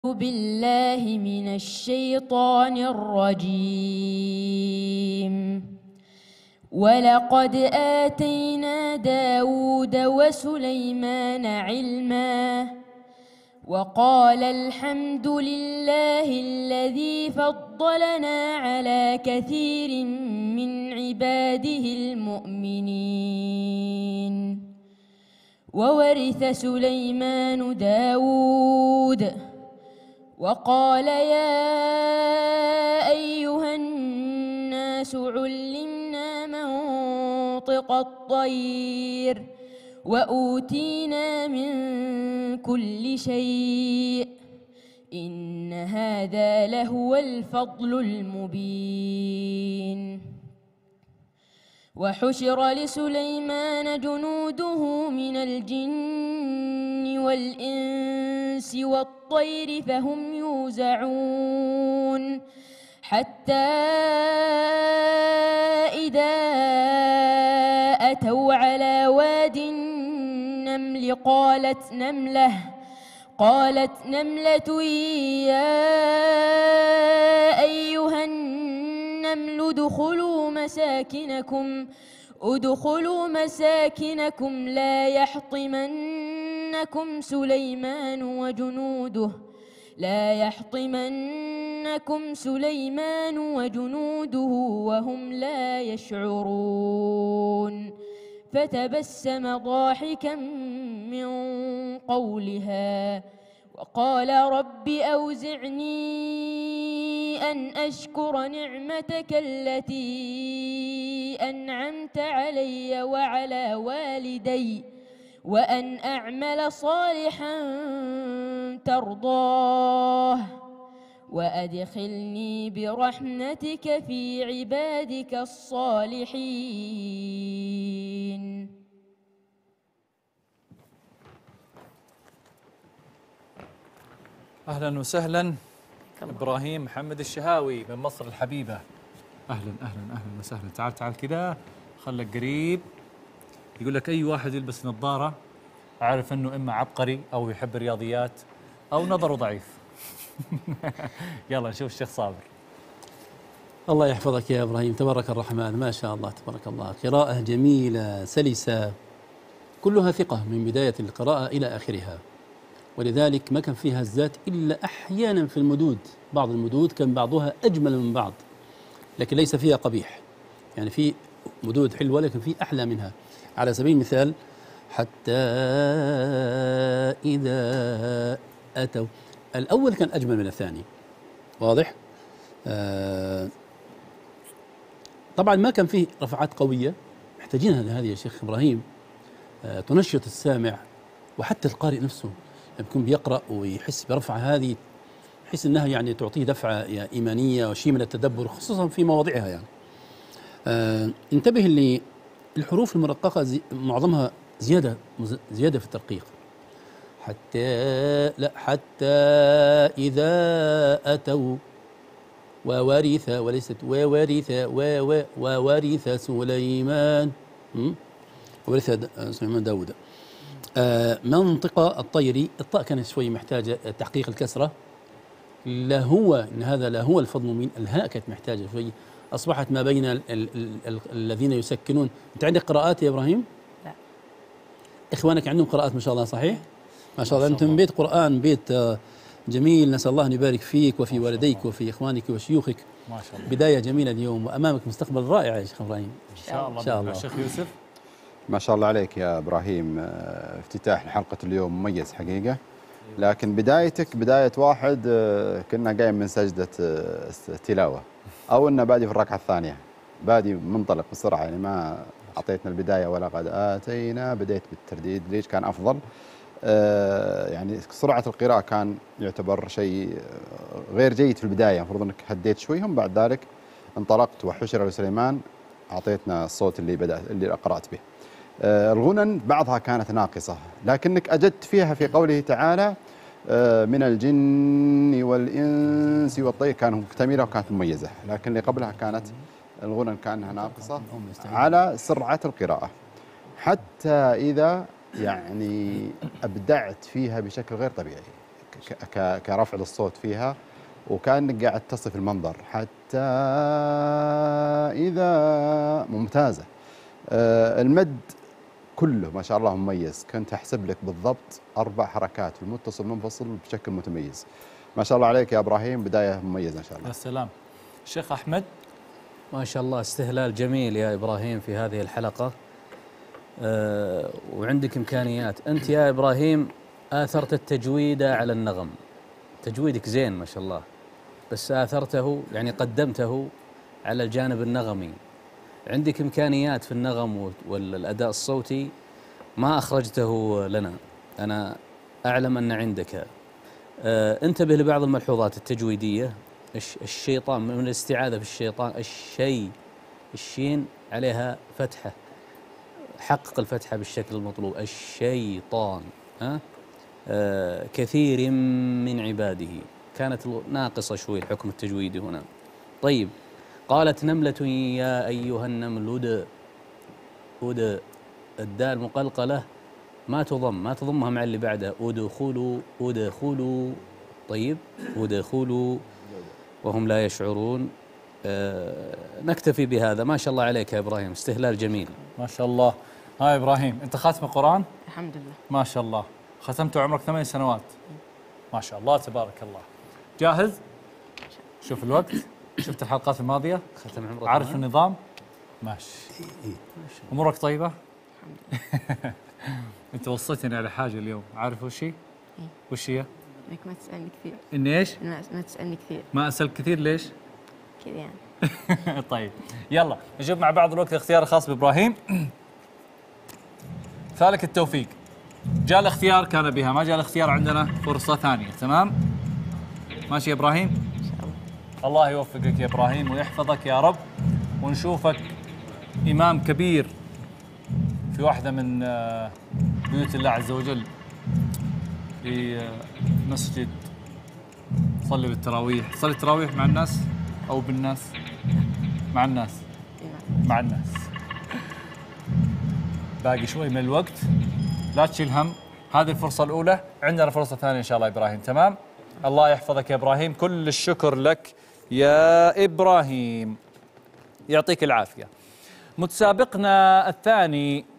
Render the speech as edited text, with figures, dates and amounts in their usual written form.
بالله من الشيطان الرجيم. ولقد آتينا داود وسليمان علما وقال الحمد لله الذي فضلنا على كثير من عباده المؤمنين. وورث سليمان داود وقال يا أيها الناس علمنا منطق الطير وأوتينا من كل شيء إن هذا لهو الفضل المبين. وحشر لسليمان جنوده من الجن والإنس والطير فهم يوزعون حتى إذا أتوا على واد النمل قالت نملة يا أيها النمل ادخلوا مساكنكم لا يحطمنكم سليمان وجنوده وهم لا يشعرون. فتبسم ضاحكا من قولها وقال رب أوزعني أن أشكر نعمتك التي أنعمت علي وعلى والدي وأن أعمل صالحا ترضاه وأدخلني برحمتك في عبادك الصالحين. أهلا وسهلا إبراهيم محمد الشهاوي من مصر الحبيبة. أهلا أهلا أهلا وسهلا. تعال كذا خلك قريب. يقول لك أي واحد يلبس نظارة أعرف أنه إما عبقري أو يحب الرياضيات أو نظره ضعيف. يلا نشوف الشيخ صابر. الله يحفظك يا إبراهيم، تبارك الرحمن، ما شاء الله تبارك الله. قراءة جميلة سلسة كلها ثقة من بداية القراءة إلى آخرها، ولذلك ما كان فيها هزات إلا أحيانا في المدود. بعض المدود كان بعضها أجمل من بعض لكن ليس فيها قبيح، يعني في مدود حلوة لكن في أحلى منها. على سبيل المثال حتى إذا أتوا، الأول كان أجمل من الثاني، واضح؟ طبعا ما كان فيه رفعات قوية محتاجينها لهذه يا شيخ إبراهيم، تنشط السامع وحتى القارئ نفسه يكون بيقرأ ويحس برفعة هذه، يحس أنها يعني تعطيه دفعة إيمانية وشيء من التدبر خصوصا في مواضعها. يعني انتبه للحروف المرققة معظمها زيادة في الترقيق. حتى إذا أتوا وورث، وليست وورث سليمان داود. منطقة الطير، الطاء كانت شوي محتاجة تحقيق الكسرة. هذا لا هو الفضل المبين. الهاء كانت محتاجة شوي، أصبحت ما بين الذين يسكنون. أنت عندك قراءات يا إبراهيم؟ لا. إخوانك عندهم قراءات ما شاء الله، صحيح؟ ما شاء الله. أنتم بيت قرآن، بيت جميل. نسأل الله أن يبارك فيك وفي والديك وفي إخوانك وشيوخك. ما شاء الله. بداية جميلة اليوم وأمامك مستقبل رائع يا شيخ إبراهيم. إن شاء الله. الشيخ يوسف. ما شاء الله عليك يا إبراهيم، افتتاح حلقة اليوم مميز حقيقة. لكن بدايتك بداية واحد كنا قايم من سجدة تلاوة، أو إنه بادي في الركعة الثانية، بادي منطلق بسرعة، يعني ما أعطيتنا البداية ولا قد آتينا، بديت بالترديد. ليش كان أفضل؟ يعني سرعة القراءة كان يعتبر شيء غير جيد في البداية، المفروض أنك هديت شوي، هم بعد ذلك انطلقت. وحشر لسليمان أعطيتنا الصوت اللي قرأت به. الغنن بعضها كانت ناقصة، لكنك أجدت فيها في قوله تعالى من الجن والإنس والطير، كانت مكتملة وكانت مميزة. لكن اللي قبلها كانت الغنن كانها ناقصة على سرعة القراءة. حتى إذا يعني أبدعت فيها بشكل غير طبيعي، كرفع للصوت فيها، وكأنك قاعد تصف المنظر حتى إذا ممتازة. المد كله ما شاء الله مميز، كنت أحسب لك بالضبط 4 حركات في المتصل منفصل بشكل متميز. ما شاء الله عليك يا إبراهيم، بداية مميزة إن شاء الله. يا سلام. الشيخ أحمد. ما شاء الله استهلال جميل يا إبراهيم في هذه الحلقة. وعندك إمكانيات أنت يا إبراهيم، آثرت التجويد على النغم. تجويدك زين ما شاء الله، بس آثرته يعني قدمته على الجانب النغمي. عندك إمكانيات في النغم والأداء الصوتي ما أخرجته لنا. أنا أعلم أن عندك. انتبه لبعض الملحوظات التجويدية. الشيطان من الاستعاذة في الشيطان، الشين عليها فتحة، حقق الفتحة بالشكل المطلوب. الشيطان كثير من عباده، كانت ناقصة شوي الحكم التجويدي هنا. طيب، قالت نملة يا أيها النمل أد الدال مقلقلة، ما تضمها مع اللي بعدها. أدخلوا. طيب، أدخلوا وهم لا يشعرون. نكتفي بهذا. ما شاء الله عليك يا إبراهيم، استهلال جميل ما شاء الله. ها إبراهيم، أنت خاتم القرآن؟ الحمد لله. ما شاء الله. ختمته عمرك 8 سنوات. ما شاء الله تبارك الله. جاهز؟ شوف الوقت، شفت الحلقات الماضية؟ ختم عمرك. عارف النظام؟ ماشي. أمورك طيبة؟ الحمد لله. أنت وصيتني على حاجة اليوم، عارف وش هي؟ وش هي؟ انك ما تسألني كثير. إني إيش؟ ما تسألني كثير ما أسألك كثير ليش؟ كذا يعني. طيب يلا نشوف مع بعض الوقت الاختيار الخاص بإبراهيم. فالك التوفيق. جاء الاختيار كان بها، ما جاء الاختيار عندنا فرصة ثانية. تمام؟ ماشي يا إبراهيم؟ ان شاء الله. الله يوفقك يا إبراهيم ويحفظك يا رب، ونشوفك إمام كبير في واحدة من بيوت الله عز وجل، في مسجد. صلي بالتراويح. صلي التراويح مع الناس أو بالناس؟ مع الناس. مع الناس. باقي شوي من الوقت، لا تشيل هم. هذه الفرصة الأولى، عندنا فرصة ثانية إن شاء الله إبراهيم. تمام؟ الله يحفظك يا إبراهيم، كل الشكر لك يا إبراهيم، يعطيك العافية. متسابقنا الثاني